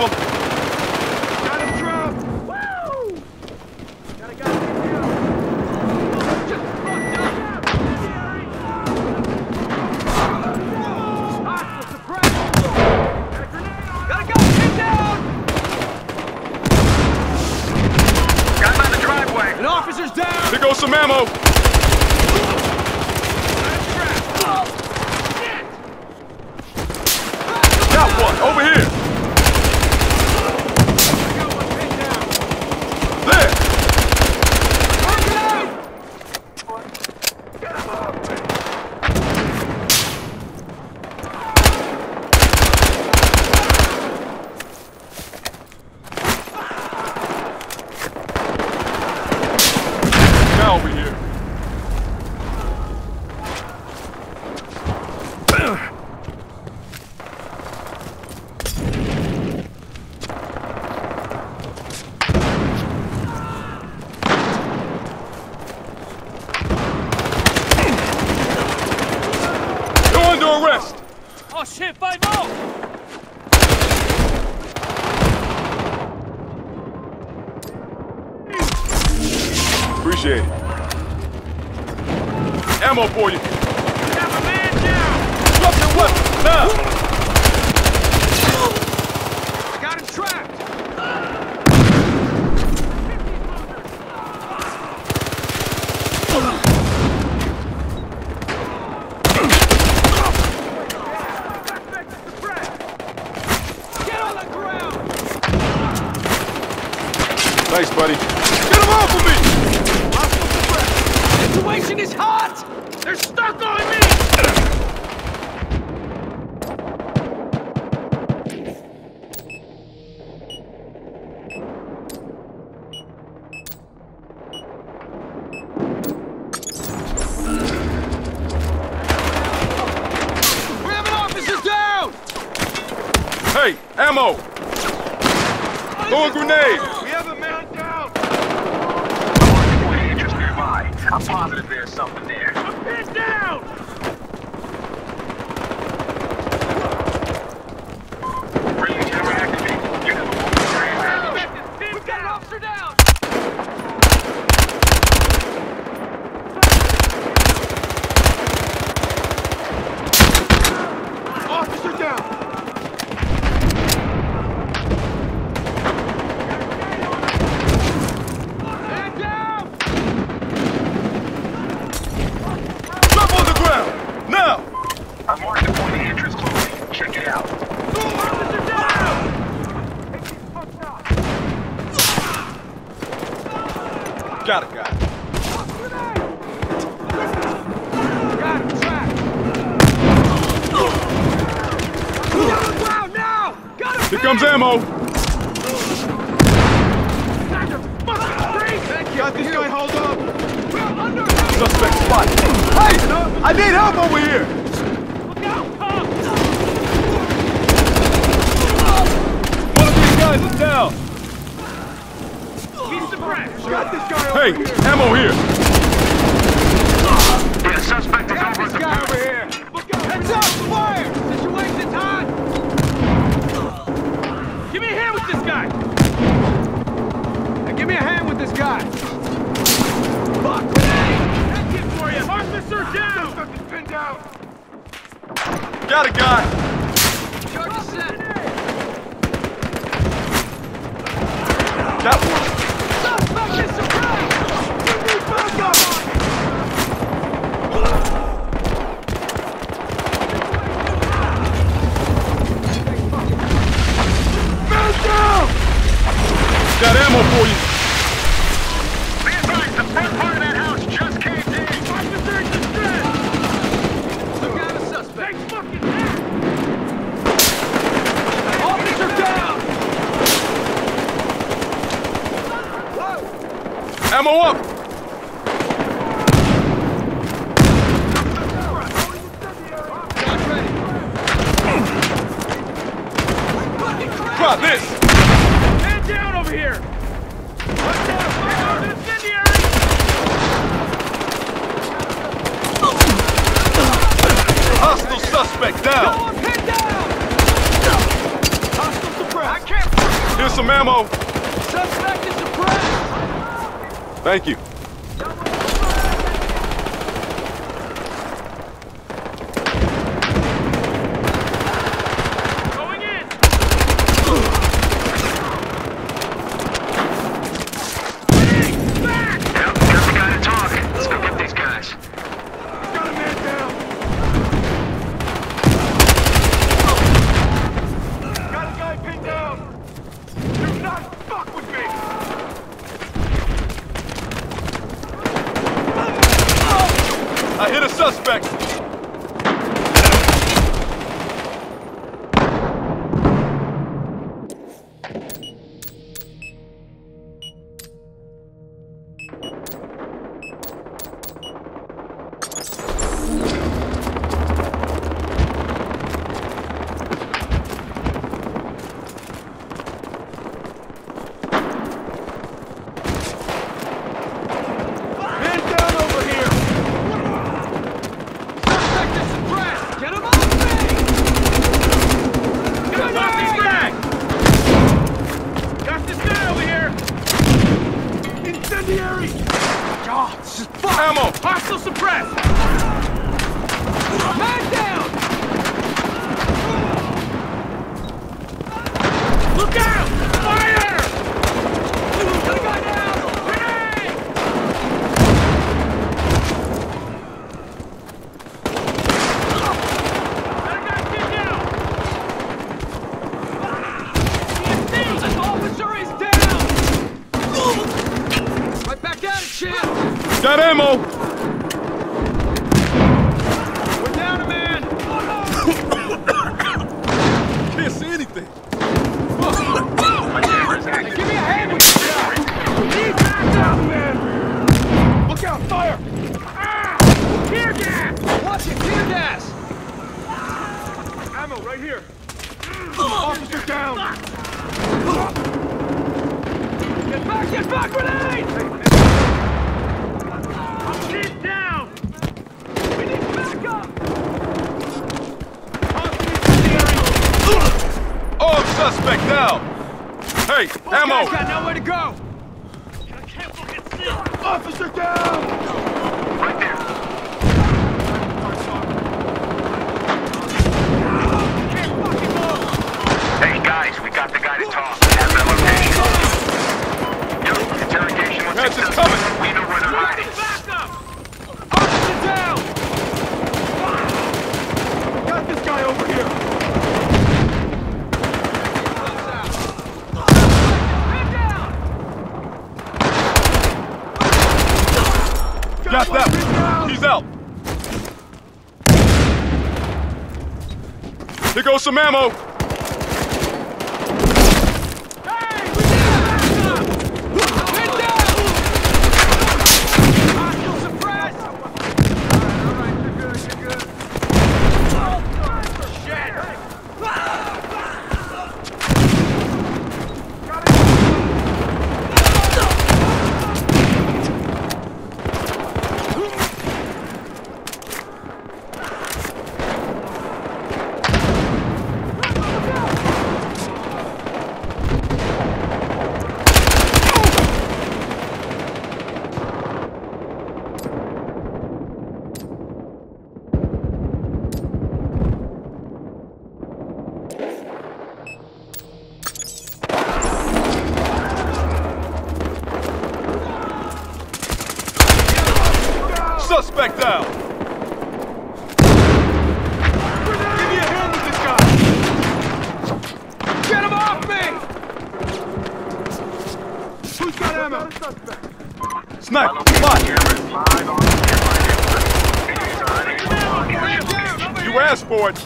them. Got him trapped. Woo! Got a guy down. Just fucked up. Hostile suppressed. Got a grenade on. Got a guy pinned down. Got him on the driveway. An officer's down. Here goes some ammo. Got one over here. There. Now over here. Arrest! Oh shit, 5-0! Appreciate it. Ammo for you. We have a man down! Drop your weapon, now! I got him trapped! Thanks, buddy. Get him off of me! The situation is hot! They're stuck on me! We have an officer down! Hey, ammo! Throw a grenade! We have a man down! Just nearby. I'm positive there's something there. I'm pinned down! Bring camera activate. You have a We got an officer down! Officer down! Man down! Drop on the ground! Now! I marked the point of entrance closely. Check it out. Officer down! Got it, guy. Got him trapped! Down the ground now! Got him! Here comes ammo! Got this guy hold up! We're under him! Suspect spotted. Hey! I need help over here! Look out, Pop! One of these guys is down! He's suppressed! Got this guy over Hey, here! ammo here! The suspect is Got over this at the guy booth. over here! Look out! Heads up! Fire! Situation's hot! Give me a hand with this guy! Hey, give me a hand with this guy! Fuck! Head kick for you! Officer down! Fucking pinned down! Got a guy! Charge is set! That one! Suspect is surprised! We need backup! Man down! Got ammo for you! Be advised, the front part of that house just caved in. Officer in distress! Look out a suspect! Take fucking hand! Officer down! Ammo up! Not ready! Drop this! Man down over here! Watch out! Incendiary! Hostile suspect down! Go on, head down! Hostile suppressed! I can't some ammo. Suspect is suppressed! Thank you. Going in! Back! Yep, got the guy to talk. Let's go get these guys. Got a man down! Got a guy pinned down. Do not fuck with me. I hit a suspect. Man down over here! Suspect is suppressed! Get him off me! Get him off these guys! Got this guy over here! Incendiary! God, this is fuck! Ammo. Hostile suppressed! Man down! Look out! Fire! Got a guy down! Grenade! Got a guy pinned down! This officer is down! Right back at it, champ! Got ammo. We're down a man! Can't see anything. Hey, give me a hand with this guy! Need backup, man! Look out, fire! Ah! Tear gas! Watch it, tear gas! Ammo right here. Officer down. Get back, grenade! Get down! We need backup! Armed suspect down. Hey, ammo. Guy's got nowhere to go! Officer down! Right there. Can't fucking move! Hey, guys, we got the guy to talk. Have that location. Yo, interrogation was Catch is successful. coming. We know where they're hiding. Backup! Officer down! Got this guy over here. Got that one. He's out. Here goes some ammo. Hey, we need backup! Get down! Hostile suppressed! All right, you're good, you're good. Shit! Suspect down. Give me a hand with this guy. Get him off me! Who's got ammo? Sniper, fly. You asked for it.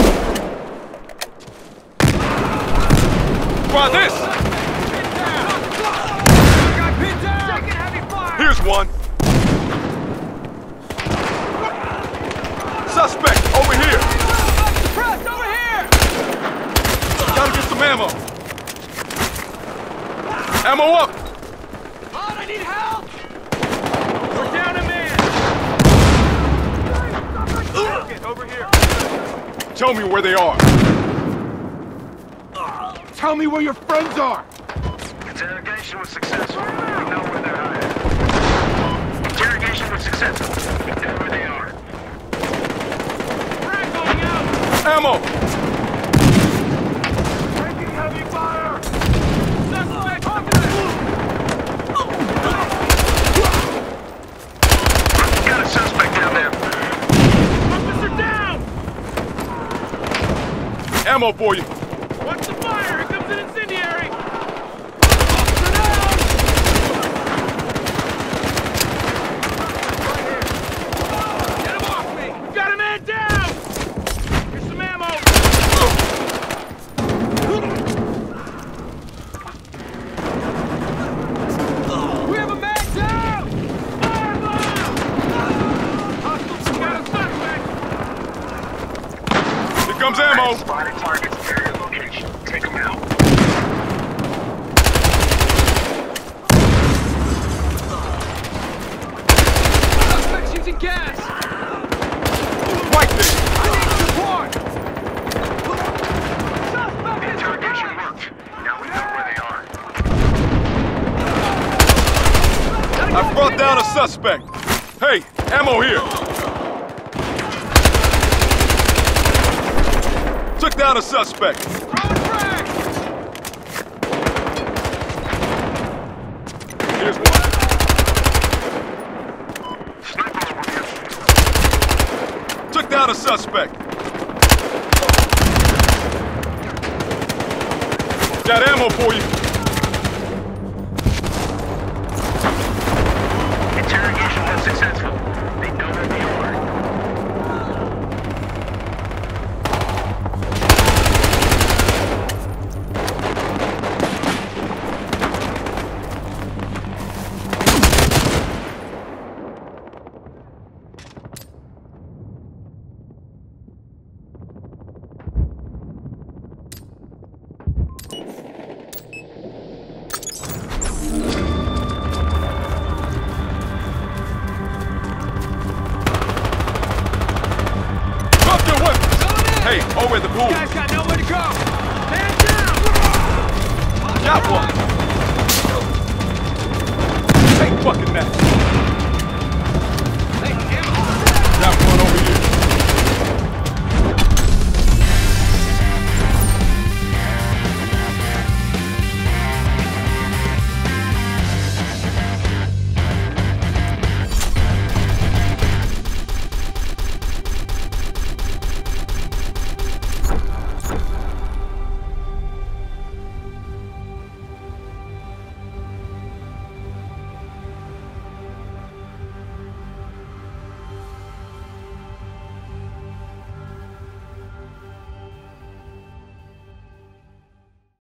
Try this. Got pinned down! Taking heavy fire! Here's one. Suspect over here. Press over here! Gotta get some ammo. Ammo up. On, I need help! We're down a man! Over here. Tell me where they are. Tell me where your friends are! Interrogation was successful. We know where they're hiding. Interrogation was successful. We know where they are. Frag going out! Ammo! Taking heavy fire! Suspect on the Got a suspect down there. Officer down! Ammo for you! Watch the fire! Here comes an incendiary! Officer down! Get him off me! Got a man down! Here's some ammo! We have a man down! Fire bomb! Hostiles got a suspect! Here comes ammo! Spotted targets near your location. Take them out. Suspect's using gas! Right there! I need support! Suspect is Interrogation surprised! worked. Now we know where they are. I brought down a suspect! Hey, ammo here! Took down a suspect! Throwing frag! Here's one. Sniper over here. Took down a suspect! Got ammo for you! Interrogation was successful. They know where they are. Drop your weapons! Hey, over at the pool! Guys got nowhere to go! Man down! Got one! Ain't fucking that!